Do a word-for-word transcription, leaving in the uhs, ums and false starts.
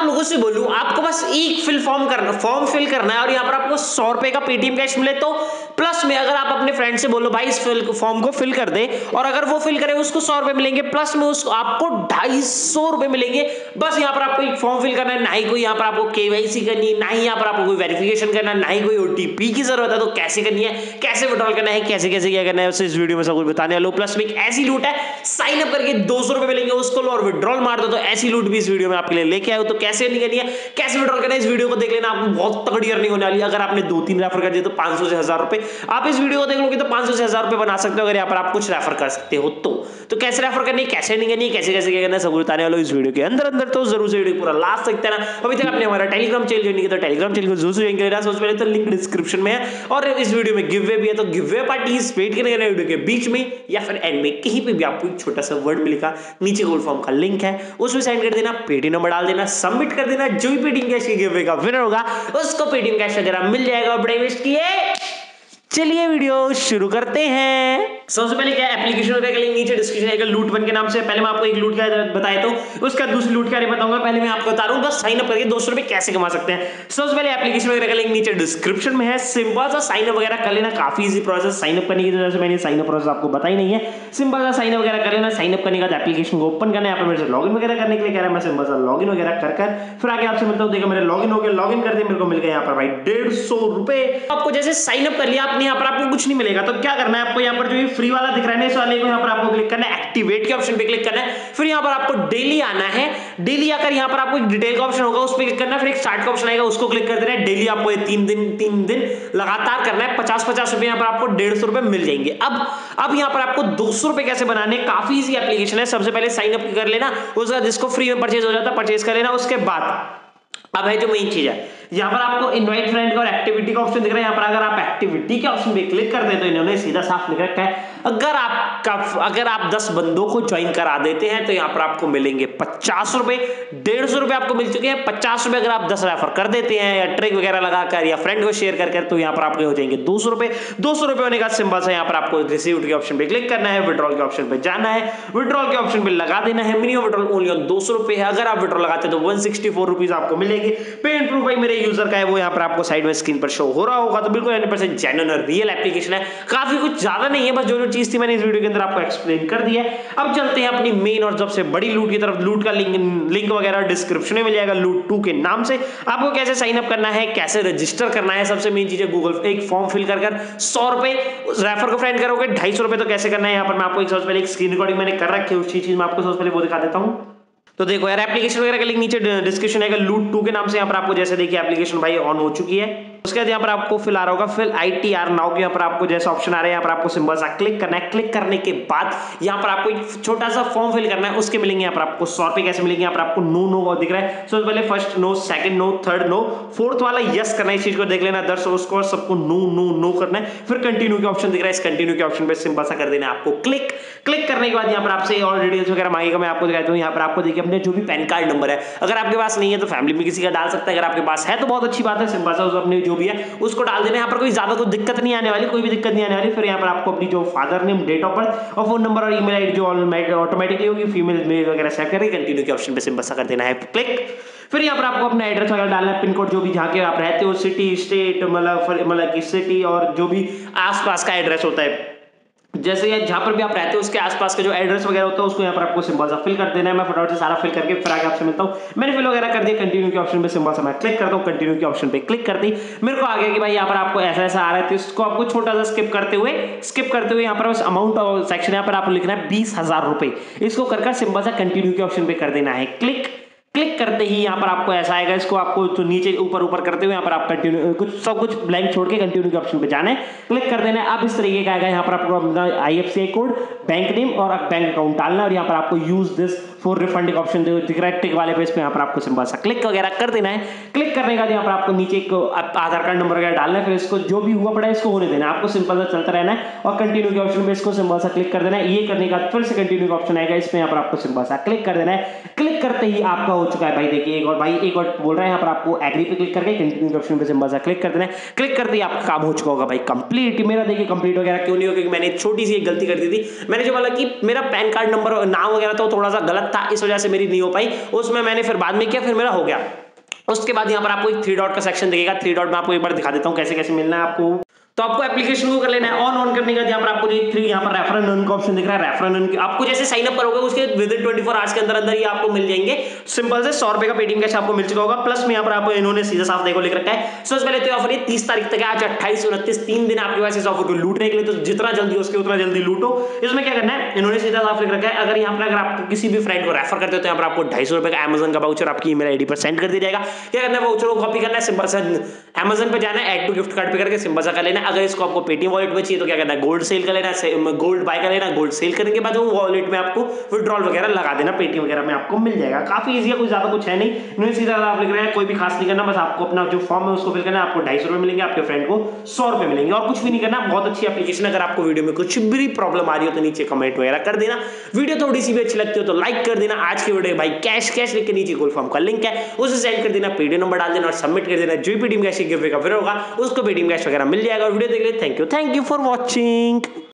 लोगों से बोलूं, आपको बस एक फिल फॉर्म करना फॉर्म फिल करना है और यहाँ पर आपको सौ रुपए का पेटीएम कैश मिले तो प्लस में अगर आप अपने फ्रेंड से बोलो भाई इस फिल फॉर्म को फिल कर दे और अगर वो फिल करे उसको सौ रुपए मिलेंगे, प्लस में उसको आपको ढाई सौ रुपए मिलेंगे। बस यहाँ पर आपको एक फॉर्म फिल करना है, ना ही कोई यहाँ पर आपको केवाईसी करनी है, ना ही यहाँ पर आपको कोई वेरिफिकेशन करना है, ना ही कोई ओटीपी की जरूरत है। तो कैसे करनी है, कैसे विड्रॉल करना है, कैसे कैसे क्या करना है, उसे इस वीडियो में सब कुछ बताने वाला हूं। प्लस में एक ऐसी लूट है, साइन अप करके दो सौ रुपए मिलेंगे उसको लो और विड्रॉल मार दो। तो ऐसी लूट भी इस वीडियो में आपके लिए लेके आया हूं। तो कैसे नहीं करनी है, कैसे विड्रॉल करना है, इस वीडियो को देख लेना, आपको बहुत तगड़ी अर्निंग होने वाली है। अगर आपने दो तीन रेफर कर दिए तो पांच सौ से हजार रुपए आप इस वीडियो को देख लोगे तो पांच सौ से हजार रुपए बना सकते हो अगर यहाँ पर आप कुछ रेफर कर सकते हो तो। तो कैसे रेफर करनी है, कैसे नहीं करनी है, कैसे कैसे क्या करना है, सब बताने वाला हूं इस वीडियो के अंदर अंदर। तो जरूर से वीडियो पूरा लास्ट तक देखना। अभी तक आपने हमारा टेलीग्राम चैनल ज्वाइन नहीं किया तो टेलीग्राम चैनल को जरूर से ज्वाइन कर लेना। सबसे पहले तो लिंक डिस्क्रिप्शन में है और इस वीडियो में गिव अवे भी है। तो गिव अवे पार्टी वेट करने का वीडियो के बीच में या फिर एंड में कहीं पे भी आपको एक छोटा सा वर्ड मिलेगा, नीचे गोल फॉर्म का लिंक है उसमें सेंड कर देना, पेटीएम नंबर डाल देना, सबमिट कर देना। जो भी पेटीएम कैश के गिव अवे का विनर होगा उसको पेटीएम कैश वगैरह मिल जाएगा। बड़े वेस्ट किए, चलिए वीडियो शुरू करते हैं। सबसे पहले क्या एप्लीकेशन वगैरह के लिंक नीचे डिस्क्रिप्शन है, लूट वन के नाम से। पहले मैं आपको एक लूट क्या बताया तो उसका दूसरी लूट क्या बताऊंगा। पहले मैं आपको बता रहा हूं बस साइन अप करके दो सौ रुपए कैसे कमा सकते हैं। सबसे पहले एप्लीकेशन वगैरह का लिंक नीचे डिस्क्रिप्शन में है, सिंपल सा साइन अप वगैरह कर लेना, काफी इजी प्रोसेस। साइन अप करने की वजह से मैंने साइन अप प्रोसेस आपको बताई नहीं है, सिंपल सा साइन अप वगैरह कर लेना। साइन अप करने के बाद एप्लीकेशन को ओपन करना है, यहाँ पर मेरे से लॉगिन वगैरह करने के लिए कह रहा है, मैं सिंपल सा लॉगिन वगैरह कर कर फिर आगे आपसे मिलता हूं। देखो मेरे लॉगिन हो गया, लॉगिन कर दिया, मेरे को मिल गया यहाँ पर भाई डेढ़ सौ रुपए। आपको जैसे साइन अप कर लिया आपने, यहाँ पर आपको कुछ नहीं मिलेगा तो क्या करना है, आपको यहाँ पर जो ये फ्री वाला दिख रहा है ना इस वाले को यहाँ पर आपको क्लिक करना है, एक्टिवेट के ऑप्शन पे क्लिक करना है। फिर यहाँ पर आपको डेली आना है, डेली आकर यहाँ पर आपको एक डिटेल का ऑप्शन होगा उस पर क्लिक करना है, फिर एक स्टार्ट का ऑप्शन आएगा उसको क्लिक कर देना है। डेली आपको ये तीन दिन तीन दिन लगातार करना है, पचास पचास रुपए यहाँ पर आपको डेढ़ सौ रुपए मिल जाएंगे। अब अब यहाँ पर आपको दो सौ रुपए कैसे बनाने, काफी इजी एप्लीकेशन है। सबसे पहले साइन अप कर लेना, उसके बाद जिसको फ्री में परचेज हो जाता है परचेज कर लेना। उसके बाद अब है जो मेन चीज है, यहाँ पर आपको इनवाइट फ्रेंड का और एक्टिविटी का ऑप्शन दिख रहा है। यहाँ पर अगर आप एक्टिविटी के ऑप्शन पे क्लिक कर दे तो इन्होंने सीधा साफ लिख रखा है अगर आपका अगर आप दस बंदों को ज्वाइन करा देते हैं तो यहाँ पर आपको मिलेंगे पचास रुपए। डेढ़ सौ रुपए आपको मिल चुके हैं, पचास रुपए अगर आप दस रेफर कर देते हैं या ट्रिक वगैरह लगाकर या फ्रेंड को शेयर कर कर तो यहाँ पर आपके हो जाएंगे दो सौ रुपए। दो सौ रुपए होने का सिंपल सा यहाँ पर आपको रिसीव्ड के ऑप्शन पे क्लिक करना है, विड्रॉल के ऑप्शन पे जाना है, विड्रॉल के ऑप्शन पे लगा देना है। मिनिमम विड्रॉल ओनली ऑन दो सौ रुपए है, अगर आप विड्रॉल लगाते हैं तो वन सिक्सटी फोर रुपीज आपको मिलेंगे। पेमेंट प्रूफ भाई मेरे यूजर का है, वो यहाँ पर आपको साइड में स्क्रीन पर शो हो रहा होगा। तो बिल्कुल हंड्रेड परसेंट जेन्युइन और रियल एप्लीकेशन है, काफी कुछ ज्यादा नहीं है, बस जो जो चीज थी मैंने इस वीडियो के अंदर आपको एक्सप्लेन कर दिया है। अब चलते हैं अपनी मेन और सबसे बड़ी लूट की तरफ। लूट का लिंक लिंक वगैरह डिस्क्रिप्शन में मिल जाएगा, लूट टू के नाम से। आपको कैसे साइन अप करना है, कैसे रजिस्टर करना है, सबसे मेन चीज है गूगल एक फॉर्म फिल कर कर सौ रुपए रेफर को फ्रेंड करोगे ढाई सौ रुपए। तो कैसे करना है यहाँ पर मैं आपको एक सबसे पहले एक स्क्रीन रिकॉर्डिंग मैंने कर रखी है, उसी चीज में आपको सबसे पहले वो दिखा देता हूँ। तो देखो यार एप्लीकेशन वगैरह का लिंक नीचे डिस्क्रिप्शन है, लूट टू के नाम से यहाँ पर आपको जैसे देखिए एप्लीकेशन भाई ऑन हो चुकी है। उसके बाद यहाँ पर आपको फिल आ रहा होगा, fill I T R now के यहाँ पर आपको जैसा ऑप्शन आ रहा है यहाँ पर आपको सिंबल सा क्लिक करना है। क्लिक करने के बाद यहाँ पर आपको एक छोटा सा फॉर्म फिल करना है, उसके मिलेंगे यहाँ पर आपको सौ रुपए। कैसे मिलेंगे, यहाँ पर आपको नो नो दिख रहा है, सबसे पहले first no, second no, third no, fourth वाला यस करना है। इस चीज को देख लेना दर्शक, उसको सबको नो नो नो करना है। फिर कंटिन्यू के ऑप्शन दिख रहा है, इस कंटिन्यू के ऑप्शन पे सिंपल सा कर देना है आपको क्लिक। क्लिक करने के बाद यहाँ पर आपसे और डिटेल्स वगैरह मांगेगा, मैं आपको दिखाता हूँ। यहाँ पर आपको देखिए अपने जो भी पैन कार्ड नंबर है, अगर आपके पास नहीं है तो फैमिली में किसी का डाल सकता है, अगर आपके पास है तो बहुत अच्छी बात है। सिंपल सा अपने जो भी है उसको डाल देना। यहाँ पर कोई ज्यादा कोई दिक्कत नहीं आने वाली, कोई भी दिक्कत नहीं आने वाली। फिर यहाँ पर आपको अपनी जो father name, date of birth और फोन नंबर और ईमेल आईडी जो ऑटोमेटिकली होगी फीमेल मेल वगैरह सेट करके कंटिन्यू के ऑप्शन पे सिंपल सा कर देना है क्लिक। फिर यहाँ पर आपको अपना एड्रेस वगैरह डालना है, पिन कोड जो भी जहाँ के आप रहते हो, सिटी स्टेट मतलब मतलब की सिटी और जो भी आसपास का एड्रेस होता है, जैसे जहां पर भी आप रहते हो उसके आसपास का जो एड्रेस वगैरह होता है उसको यहाँ पर आपको सिंपल सा फिल कर देना है। मैं फटाफट से सारा फिल करके फिर आगे आपसे मिलता हूँ। मैंने फिल वगैरह कर दिया, कंटिन्यू के ऑप्शन पे सिंपल सा मैं क्लिक करता हूँ। कंटिन्यू के ऑप्शन पे क्लिक करती मेरे को आ गया कि भाई यहाँ पर आपको ऐसा ऐसा आ रहा है, तो इसको आपको छोटा सा स्किप करते हुए स्किप करते हुए यहाँ पर उस अमाउंट और सेक्शन यहाँ पर आपको लिखना है बीस हजार रुपए। इसको कर सिंपल सा कंटिन्यू के ऑप्शन पे कर देना है क्लिक। क्लिक करते ही यहाँ पर आपको ऐसा आएगा, इसको आपको तो नीचे ऊपर ऊपर करते हुए यहाँ पर आप कंटिन्यू कुछ सब कुछ ब्लैंक छोड़ के कंटिन्यू के ऑप्शन पे जाना है, क्लिक कर देना है। अब इस तरीके का आएगा, यहाँ पर आपको अपना आईएफएससी कोड, बैंक नेम और बैंक अकाउंट डालना है और यहाँ पर आपको use this for refunding option दिख रहा है टिक वाले पेज पे, यहाँ पर आपको सिंपल सा क्लिक वगैरह कर देना है। क्लिक करने के बाद यहाँ पर आपको नीचे एक आधार कार्ड नंबर वगैरह डालना है, फिर इसको जो भी हुआ पड़ा है इसको होने देना है, आपको सिंपल सा चलता रहना है और कंटिन्यू के ऑप्शन पे इसको सिंपल सा क्लिक कर देना है। ये करने के बाद फिर से कंटिन्यू का ऑप्शन आएगा, इसमें यहाँ पर आपको सिंपल सा क्लिक कर देना है। क्लिक करते ही आपका हो चुका है भाई, देखिए और भाई एक और बोल रहा है यहाँ पर आपको एग्री पे क्लिक करके कंटिन्यू के ऑप्शन पे सिंपल सा क्लिक कर देना है। क्लिक करते ही आपका काम हो चुका होगा भाई कंप्लीट। मेरा देखिए कंप्लीट वगैरह क्यों नहीं हो, क्योंकि मैंने छोटी सी एक गलती कर दी थी। मैंने जो बोला कि मेरा पैन कार्ड नंबर नाम वगैरह तो थोड़ा सा गलत था, इस वजह से मेरी नहीं हो पाई, उसमें मैंने फिर बाद में किया, फिर मेरा हो गया। उसके बाद यहाँ पर आपको एक थ्री डॉट का सेक्शन दिखेगा, थ्री डॉट में आपको एक बार दिखा देता हूँ कैसे कैसे मिलना है आपको। तो आपको एप्लीकेशन को कर लेना है ऑन ऑन करने का, यहाँ पर आपको जो थ्री यहाँ पर रेफर एंड अर्न का ऑप्शन दिख रहा है, रेफर एंड अर्न आपको जैसे साइन अप करोगे उसके within twenty four hours के अंदर अंदर ही आपको मिल जाएंगे। सिंपल से सौ रुपए का पेटीएम कैश आपको मिल चुका होगा, प्लस में यहाँ पर आपको इन्होंने सीधा साफ देखो लिख रखा है। सबसे पहले तो ऑफर ये तीस तारीख तक है, आज अट्ठाईस उनतीस तीन दिन आपके पास इस ऑफर को लूटने के लिए, तो जितना जल्दी उसके उतना जल्दी लूटो। इसमें क्या करना है, इन्होंने सीधा साफ लिख रखा है, अगर यहाँ पर अगर आप किसी भी फ्रेंड को रेफर करते हो तो यहाँ पर आपको ढाई सौ रुपए का अमेजन का वाउचर आपकी ईमेल आईडी पर सेंड कर दिया जाएगा। क्या करना है, वाउचर को कॉपी करना है, सिंपल सा अमेजन पे जाना है, ऐड टू गिफ्ट कार्ड पे करके सिंपल सा कर लेना है। अगर इसको आपको पेटीएम वॉलेट में चाहिए तो क्या करना है, गोल्ड सेल कर लेना, गोल्ड बाय कर लेना, गोल्ड सेल करने के बाद वो वॉलेट में आपको विड्रॉल वगैरह लगा देना, पेटीएम वगैरह में आपको मिल जाएगा। काफी इजी है, कुछ ज्यादा कुछ है नहीं, इन्होंने सीधा आप लिख रहे हैं, कोई भी खास नहीं करना, बस आपको अपना जो फॉर्म है उसको फिल करना है, आपको ढाई सौ रुपए मिलेंगे, आपके फ्रेंड को सौ रुपए मिलेंगे, और कुछ भी नहीं करना। बहुत अच्छी एप्लीकेशन। अगर आपको वीडियो में कुछ भी प्रॉब्लम आ रही हो तो नीचे कमेंट वगैरह कर देना, वीडियो थोड़ी सी भी अच्छी लगती हो तो लाइक कर देना। आज की वीडियो भाई कैश कैश लिख के नीचे गोल्ड फॉर्म का लिंक है, उसे सेंड कर देना, पेटीएम नंबर डाल देना और सबमिट कर देना, जो पेटीएम कैश गिव अवे का फिर होगा उसको पेटीएम कैश वगैरह मिल जाएगा। वीडियो देख ले, thank you thank you for watching.